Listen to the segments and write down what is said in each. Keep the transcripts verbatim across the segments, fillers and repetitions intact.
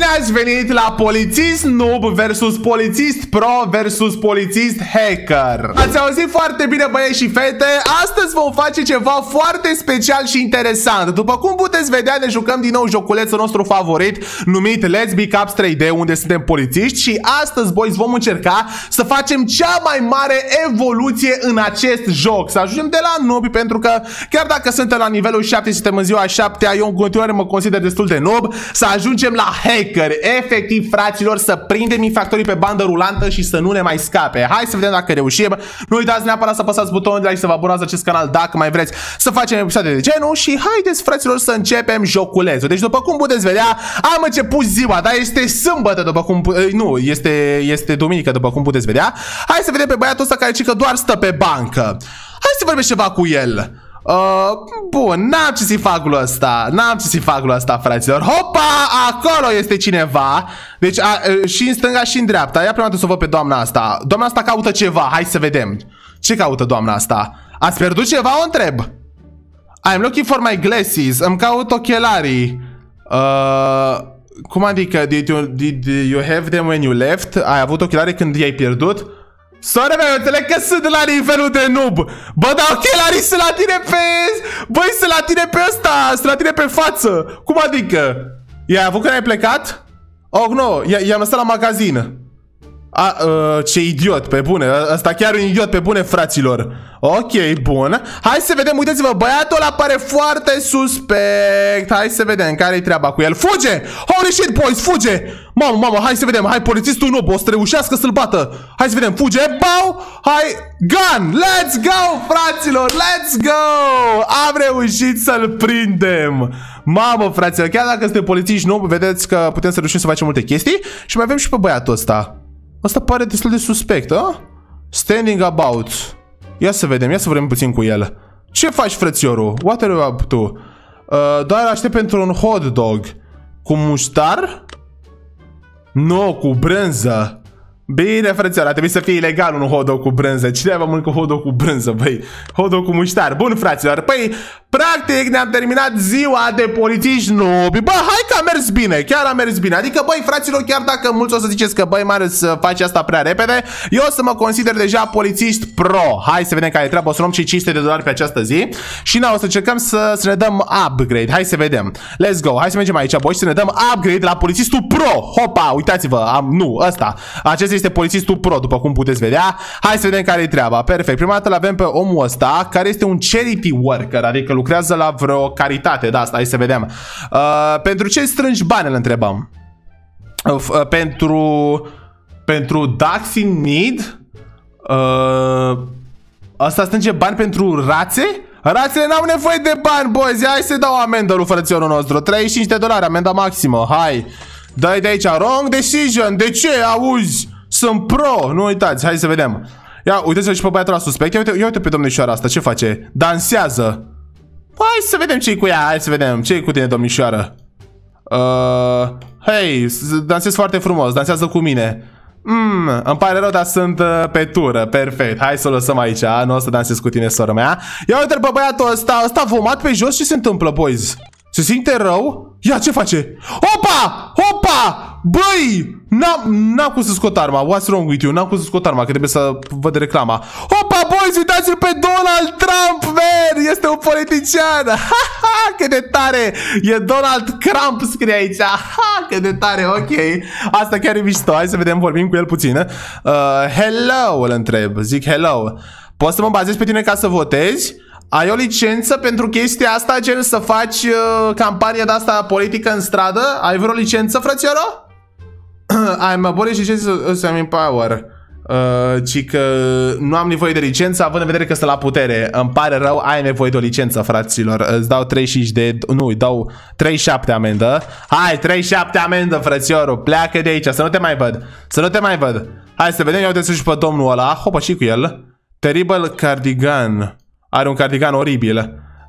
ați venit la polițist noob versus polițist pro versus polițist hacker. Ați auzit foarte bine, băieți și fete. Astăzi vom face ceva foarte special și interesant. După cum puteți vedea, ne jucăm din nou joculețul nostru favorit numit Let's Be Cops trei D, unde suntem polițiști. Și astăzi, boys, vom încerca să facem cea mai mare evoluție în acest joc. Să ajungem de la noob, pentru că chiar dacă suntem la nivelul șapte, suntem în ziua șaptea, eu în continuare mă consider destul de noob. Să ajungem la hacker, efectiv, fraților, să prindem infractorii pe bandă rulantă și să nu ne mai scape. Hai să vedem dacă reușim. Nu uitați neapărat să apăsați butonul de like, să vă abonați acest canal dacă mai vreți să facem episoade de genul. Și haideți, fraților, să începem joculețul. Deci, după cum puteți vedea, am început ziua, dar este sâmbătă, după cum... Nu, este, este duminică, după cum puteți vedea. Hai să vedem pe băiatul ăsta care zice că doar stă pe bancă. Hai să vorbim ceva cu el. Uh, bun, n-am ce să-i fac lui ăsta. N-am ce să-i fac lui ăsta, fraților. Hopa, acolo este cineva. Deci a, a, și în stânga și în dreapta. Ia prima dată să o văd pe doamna asta. Doamna asta caută ceva, hai să vedem. Ce caută doamna asta? Ați pierdut ceva, o întreb? I'm looking for my glasses. Îmi caut ochelarii. uh, Cum adică? Did you, did you have them when you left? Ai avut ochelarii când i-ai pierdut? Sorry, mea, eu înțeleg că sunt la nivelul de noob. Bă, dar ochelarii sunt la tine pe... Băi, sunt la tine pe ăsta. Sunt la tine pe față. Cum adică? I-ai avut când ai plecat? Oh, nu, i-am lăsat la magazin. A, uh, ce idiot, pe bune. Ăsta chiar un idiot, pe bune, fraților. Ok, bun. Hai să vedem, uitați-vă, băiatul ăla pare foarte suspect. Hai să vedem care-i treaba cu el. Fuge! Holy shit, boys, fuge! Mamă, mamă, hai să vedem. Hai, polițistul noob, o să reușească să-l bată. Hai să vedem, fuge, bau! Hai, gun! Let's go, fraților, let's go! Am reușit să-l prindem. Mamă, fraților, chiar dacă suntem polițiști noob, vedeți că putem să reușim să facem multe chestii. Și mai avem și pe băiatul ăsta. Asta pare destul de suspect, a? Standing about. Ia să vedem, ia să vorbim puțin cu el. Ce faci, frățiorul? What are you up to? Uh, doar aștept pentru un hot dog. Cu muștar? Nu, cu brânză. Bine, frățior, ar trebui să fie ilegal un hot dog cu brânză. Cine va mânca hot dog cu brânză, băi? Hot dog cu muștar. Bun, fraților. Păi, practic ne-am terminat ziua de polițiști noobi. Bă, hai că a mers bine. Chiar a mers bine. Adică, băi, fraților, chiar dacă mulți o să ziceți că, băi, Marius, să faci asta prea repede, eu o să mă consider deja polițiști pro. Hai să vedem care e treaba. O să luăm și cinci sute de dolari pe această zi. Și na, o să încercăm să, să ne dăm upgrade. Hai să vedem. Let's go. Hai să mergem aici, băi, și să ne dăm upgrade la polițistul pro. Hopa, uitați-vă. Am, nu, ăsta. Acesta este polițistul pro, după cum puteți vedea. Hai să vedem care e treaba. Perfect. Prima dată l-avem pe omul ăsta, care este un charity worker, adică lucrează la vreo caritate. Da, asta, hai să vedem. Uh, pentru ce strângi bani, îl întrebăm? Uh, uh, pentru... Pentru ducks in need? Uh, asta strânge bani pentru rațe? Rațele n-au nevoie de bani, boys. Hai să dau amendă lui frățiorul nostru. treizeci și cinci de dolari, amenda maximă. Hai. Dă-i de aici. Wrong decision. De ce? Auzi? Sunt pro. Nu uitați. Hai să vedem. Ia, uite-ți și pe băiatul ăla suspect. Ia uite, ia uite pe domnișoara asta. Ce face? Dansează. Hai să vedem ce-i cu ea. Hai să vedem. Ce-i cu tine, domnișoară? Uh, Hei, dansezi foarte frumos. Dansează cu mine. Mm, îmi pare rău, dar sunt uh, pe tură. Perfect. Hai să o lăsăm aici. Nu o să dansez cu tine, sora mea. Ia uite pe băiatul ăsta. Ăsta vomat pe jos. Ce se întâmplă, boys? Se simte rău? Ia, ce face? Opa! Opa! Băi! N-am cum să scot arma. What's wrong with you? N-am cum să scot arma, că trebuie să văd reclama. Opa, boys, uitați-l pe Donald Trump, man! Este un politician! Ha, ha, cât de tare! E Donald Trump, scrie aici. Ha, cât de tare, ok. Asta chiar e mișto. Hai să vedem, vorbim cu el puțin. uh, Hello, îl întreb. Zic hello. Poți să mă bazez pe tine ca să votezi? Ai o licență pentru chestia asta, gen să faci uh, campania de asta politică în stradă? Ai vreo licență, frățioro? I'm a body și I'm in power. Uh, ci că nu am nevoie de licență, având în vedere că sunt la putere. Îmi pare rău, ai nevoie de o licență, fraților. Îți dau treizeci și cinci de... Nu, îi dau treizeci și șapte amendă. Hai, treizeci și șapte amendă, frățiorul. Pleacă de aici, să nu te mai văd. Să nu te mai văd. Hai să vedem, ia uite și pe domnul ăla. Hopa, și cu el. Terrible cardigan. Are un cardigan oribil.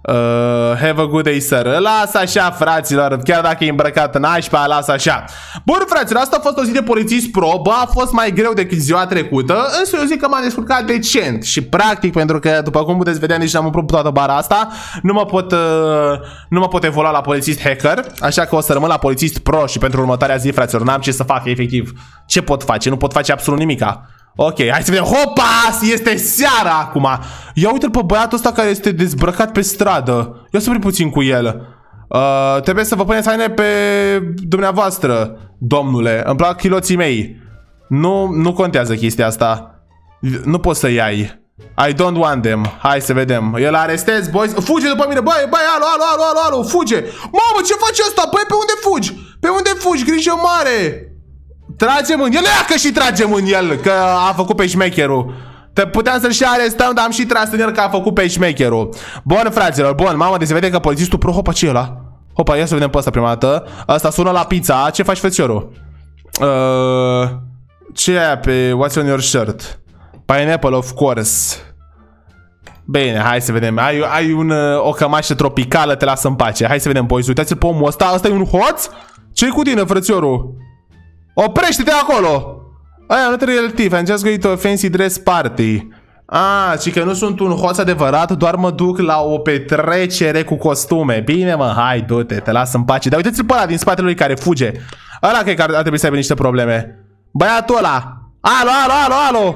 Uh, have a good day, sir. Lasă așa, fraților, chiar dacă e îmbrăcat în nașpa, lasă așa. Bun, fraților, asta a fost o zi de polițist pro. Bă, a fost mai greu decât ziua trecută, însă eu zic că m-am descurcat decent. Și practic, pentru că, după cum puteți vedea, nici n-am umplut toată bara asta, nu mă pot, uh, nu mă pot evolua la polițist hacker. Așa că o să rămân la polițist pro și pentru următoarea zi, fraților, n-am ce să fac, efectiv. Ce pot face? Nu pot face absolut nimica. Ok, hai să vedem. Hopa! Este seara acum. Ia uite-l pe băiatul ăsta care este dezbrăcat pe stradă. Ia să vrei puțin cu el. uh, Trebuie să vă puneți haine pe dumneavoastră, domnule. Îmi plac chiloții mei. Nu, nu contează chestia asta. Nu poți să iai. I don't want them. Hai să vedem. El arestez, boys. Fuge după mine. Băi, băi, alo, alo, alo, alo, alo. Fuge. Mamă, ce faci asta? Băi, pe unde fugi? Pe unde fugi? Grijă mare. Tragem în el, ia că și tragem în el, că a făcut pe șmecherul. Te puteam să-l și arestăm, dar am și tras în el că a făcut pe șmecherul. Bun, fraților, bun, mamă, de se vede că polițistul pro, hopa, ce e ăla? Hopa, ia să vedem pe ăsta prima dată. Asta sună la pizza, ce faci, frățiorul? Uh, ce e aia pe what's on your shirt? Pineapple, of course. Bine, hai să vedem. Ai, ai un, o cămașă tropicală, te lasă în pace. Hai să vedem, boys, uitați-l pe omul ăsta. Ăsta e un hoț? Ce-i cu tine, frățiorul? Oprește-te acolo! Aia, not relativ, I'm just going to a fancy dress party. Ah, și că nu sunt un hoț adevărat, doar mă duc la o petrecere cu costume. Bine, mă, hai, du-te, te las în pace. Dar uitați-l pe ăla din spatele lui care fuge. Ăla cred că ar, ar trebui să aibă niște probleme. Băiatul ăla! Alo, alo, alo, alo!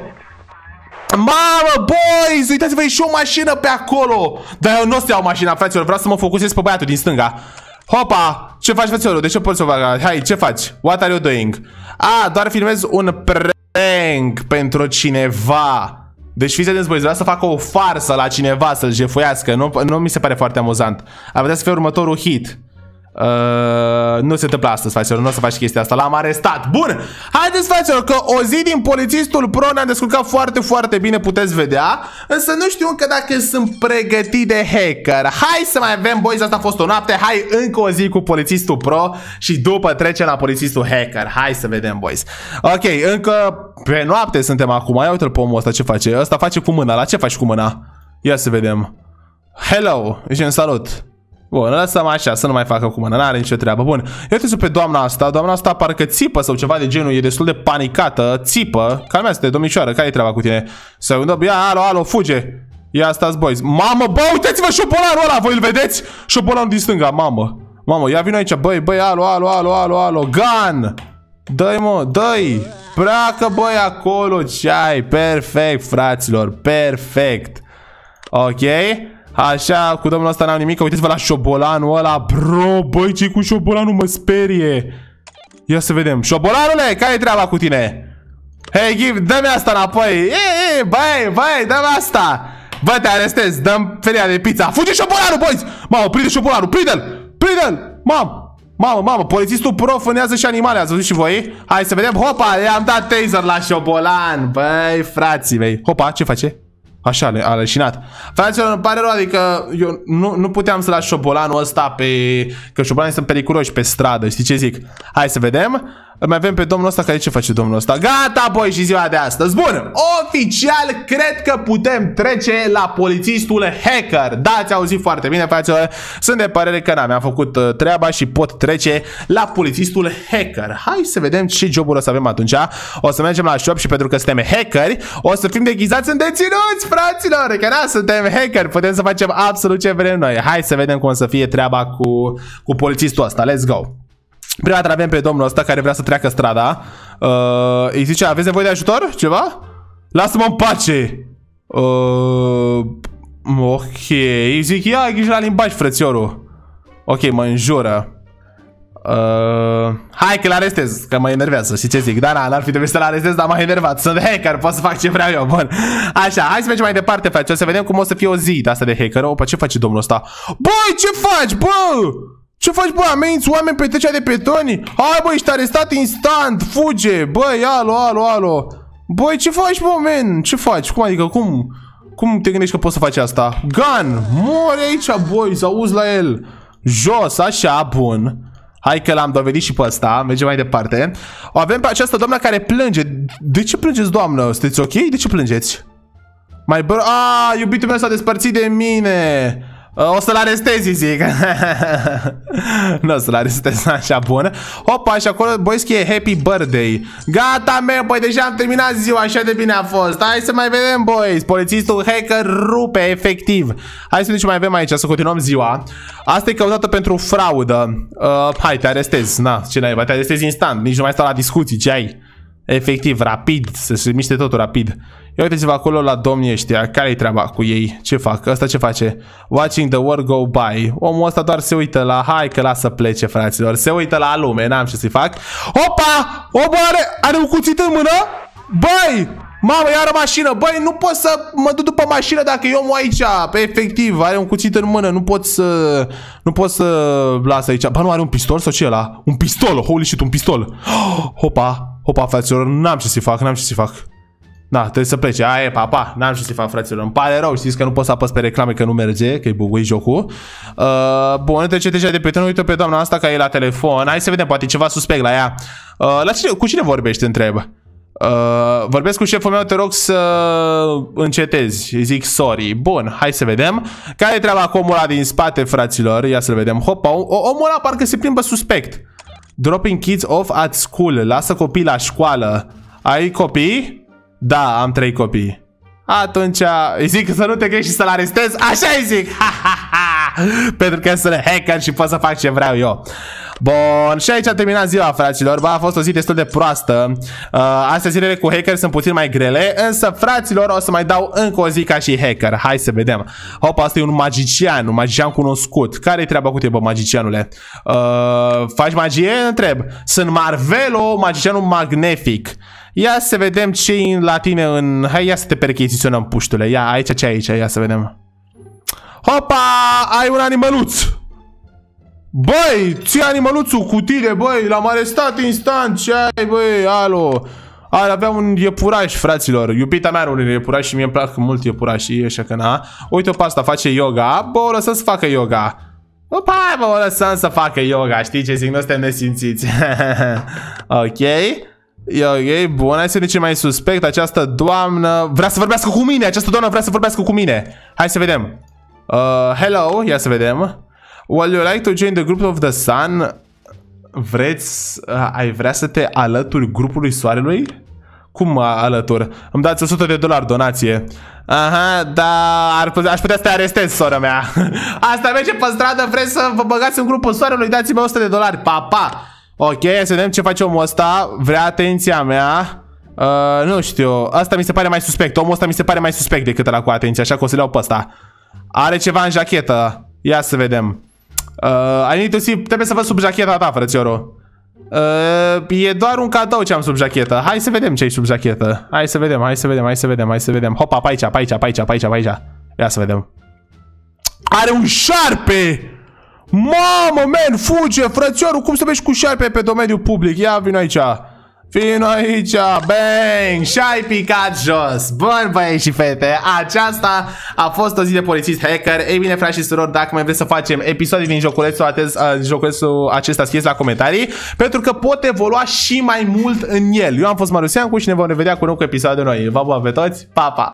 Mamă, boys, uitați-vă, e și o mașină pe acolo. Dar eu nu o să iau mașina, fraților, vreau să mă focusez pe băiatul din stânga. Hopa! Ce faci, frățiorul? De ce poți să fac? Hai, ce faci? What are you doing? Ah, doar filmez un prank pentru cineva. Deci fiți atenți, băi, vreau să fac o farsă la cineva, să-l jefuiască. Nu, nu mi se pare foarte amuzant. Ar putea să fie următorul hit. Uh, nu se întâmplă astăzi, fraților, nu o să faci chestia asta. L-am arestat. Bun, haideți, fraților, că o zi din polițistul pro ne-am descurcat foarte, foarte bine, puteți vedea. Însă nu știu încă dacă sunt pregătit de hacker. Hai să mai avem, boys, asta a fost o noapte. Hai încă o zi cu polițistul pro și după trecem la polițistul hacker. Hai să vedem, boys. Ok, încă pe noapte suntem acum. Ia uite-l pe omul ăsta ce face. Ăsta face cu mâna. La ce faci cu mâna? Ia să vedem. Hello, zicem salut. Bun, lăsăm așa, să nu mai facă cu mână, n-are nicio treabă. Bun, uite-ți pe doamna asta. Doamna asta parcă țipă sau ceva de genul, e destul de panicată. Țipă, calmează-te, domnișoară, care e treaba cu tine? Să undă, ia, alo, alo, fuge. Ia stați, boys. Mamă, bă, uitați-vă șobolanul ăla, voi îl vedeți? Șobolanul din stânga, mamă. Mamă, ia vino aici, băi, băi, alo, alo, alo, alo, alo, gun. Dă-i, mă, dă-i. Pleacă, băi, acolo, ce ai? Perfect, fraților, perfect. Ok. Așa, cu domnul ăsta n-am nimic. Uitați-vă la șobolanul ăla. Bro, băi, ce-i cu șobolanul? Mă sperie. Ia să vedem. Șobolanule, care-i treaba cu tine? Hei, give, dă-mi asta înapoi. E, e, băi, băi, dă-mi asta. Bă, te arestez, dă-mi feria de pizza. Fuge șobolanul, boys. Mamă, prinde șobolanul, prinde-l. Prinde-l, mamă. Mamă, mamă, polițistul pro fânează și animale, ați văzut și voi? Hai să vedem, hopa, i-am dat taser la șobolan. Băi, frații mei. Hopa, ce face? Așa, a leșinat. Fraților, îmi pare rău, adică eu nu, nu puteam să las șobolanul ăsta pe... Că șobolanii sunt periculoși pe stradă, știi ce zic? Hai să vedem. Mai avem pe domnul ăsta, care ce face domnul ăsta? Gata, boi, și ziua de astăzi. Bun, oficial cred că putem trece la polițistul hacker. Da, ați auzit foarte bine, fraților. Sunt de părere că n-am, mi-am făcut uh, treaba și pot trece la polițistul hacker. Hai să vedem ce joburi o să avem atunci. O să mergem la shop și pentru că suntem hackeri, o să fim deghizați în deținuți, fraților. Că da, suntem hackeri, putem să facem absolut ce vrem noi. Hai să vedem cum o să fie treaba cu, cu polițistul ăsta. Let's go. Prima dată avem pe domnul ăsta care vrea să treacă strada. uh, Îi zice, aveți nevoie de ajutor? Ceva? Lasă-mă în pace. uh, Ok. Îi zic, ia grijă la limbaj, frățiorul. Ok, mă înjură. uh, Hai că-l arestez, că mă enervează, știi ce zic? Da, n-ar fi trebuit să-l arestez, dar m-a enervat. Sunt hacker, pot să fac ce vreau eu. Bun. Așa, hai să mergem mai departe, frate. O să vedem cum o să fie o zi de asta de hacker. Opa, ce face domnul ăsta? Băi, ce faci, bă? Ce faci, bă? Ameninți oameni pe trecerea de petoni? Hai, bă, ești arestat instant. Fuge. Băi, alo, alo, alo. Băi, ce faci, bă, men? Ce faci? Cum adică, cum? Cum te gândești că poți să faci asta? Gun! Mori aici, băi, să auzi la el. Jos, așa, bun. Hai că l-am dovedit și pe ăsta. Mergem mai departe. O avem pe această doamnă care plânge. De ce plângeți, doamnă? Sunteți ok? De ce plângeți? Mai bă... A, iubitul meu s-a despărțit de mine. O să-l arestezi, zic. Nu o să-l arestez, așa, bun. Opa, și acolo, băi, scrie Happy Birthday. Gata, meu, băi, deja am terminat ziua, așa de bine a fost. Hai să mai vedem, boys. Polițistul hacker rupe, efectiv. Hai să vedem ce mai avem aici, să continuăm ziua. Asta e căutată pentru fraudă. uh, Hai, te arestez. Na, ce naiba, te arestez instant. Nici nu mai stau la discuții, ce ai? Efectiv, rapid, să se miște totul rapid. Ia uite-vă acolo la domnii ăștia. Care-i treaba cu ei? Ce fac? Ăsta ce face? Watching the world go by. Omul ăsta doar se uită la... Hai că lasă plece, fraților. Se uită la lume, n-am ce să-i fac. Opa! Omul are, are un cuțit în mână? Băi! Mamă, iară mașină. Băi, nu pot să mă duc după mașină dacă e omul aici. Pe efectiv, are un cuțit în mână. Nu pot să... Nu pot să las aici. Bă, nu are un pistol sau ce e ăla? Un pistol, holy shit, un pistol. Hopa! Hopa, fraților, n-am ce să-i fac, n-am ce să-i fac. Da, trebuie să plece, aia e, papa, n-am ce să-i fac, fraților. Îmi pare rău, știți că nu pot să apăs pe reclame, că nu merge, că e buguit jocul. uh, Bun, trece deja de prieten. Uite pe doamna asta, că e la telefon. Hai să vedem, poate ceva suspect la ea. uh, la cine, Cu cine vorbești, întreb? Uh, vorbesc cu șeful meu, te rog să încetezi. Îi zic sorry. Bun, hai să vedem. Care e treaba cu omul ăla din spate, fraților? Ia să vedem. Hopa, omul ăla parcă se plimbă suspect. Dropping kids off at school. Lasă copii la școală. Ai copii? Da, am trei copii. Atunci îi zic să nu te crești și să-l arestez. Așa îi zic. Ha, ha, ha. Pentru că sunt hacker și pot să fac ce vreau eu. Bun, și aici a terminat ziua, fraților. Ba, a fost o zi destul de proastă. uh, Astea zilele cu hacker sunt puțin mai grele. Însă, fraților, o să mai dau încă o zi ca și hacker. Hai să vedem. Hopa, asta e un magician. Un magician cunoscut. Care-i treaba cu tine, bă, magicianule? uh, Faci magie? Întreb. Sunt Marvelo, magicianul magnific. Ia să vedem ce-i la tine în... Hai, ia să te percheziționăm, puștule. Ia, aici, ce aici? Ia să vedem. Hopa, ai un animăluț. Băi, ții animăluțul cu tine, băi, l-am arestat instant. Ce ai, băi, alo. Ar avea un iepuraș, fraților. Iubita mea are un iepuraș și mie îmi plac mult iepurașii, așa că na. Uite-o pe asta, face yoga. Bă, o lăsăm să facă yoga. Bă, hai, bă, o lăsăm să facă yoga. Știi ce zic? Nu suntem nesimțiți. Ok. Ok, bun, hai să vedem ce mai suspect. Această doamnă vrea să vorbească cu mine. Această doamnă vrea să vorbească cu mine. Hai să vedem. uh, Hello, ia să vedem. Would you like to join the group of the sun? Vreți, uh, ai vrea să te alături grupului soarelui? Cum alătur? Îmi dați o sută de dolari donație. Aha, da, ar, aș putea să te arestez, sora mea. Asta merge pe stradă, vreți să vă băgați în grupul soarelui? Dați-mi o sută de dolari, pa, pa. Ok, să vedem ce face omul ăsta. Vrea atenția mea. uh, Nu știu, asta mi se pare mai suspect. Omul ăsta mi se pare mai suspect decât ăla cu atenție. Așa că o să le iau pe ăsta. Are ceva în jachetă. Ia să vedem. uh, I need to see. Trebuie să văd sub jacheta ta, frățiorul. uh, E doar un cadou ce am sub jachetă. Hai să vedem ce ai sub jachetă. Hai să vedem, hai să vedem, hai să vedem, hai să vedem. Hopa, pe aici, pe aici, pe aici, pe aici, pe aici. Ia să vedem. Are un șarpe! Mamă, man, fuge, frățiorul, cum să mergi cu șarpe pe domeniul public? Ia, vino aici. Vino aici, bang, și-ai picat jos. Bun, băieți și fete, aceasta a fost o zi de polițist hacker. Ei bine, frați și surori, dacă mai vreți să facem episoade din joculețul, atez, uh, joculețul acesta, scrieți la comentarii, pentru că pot evolua și mai mult în el. Eu am fost Maruseancu și ne vom revedea cu nou cu episoade noi. Vă pup pe toți, pa, pa!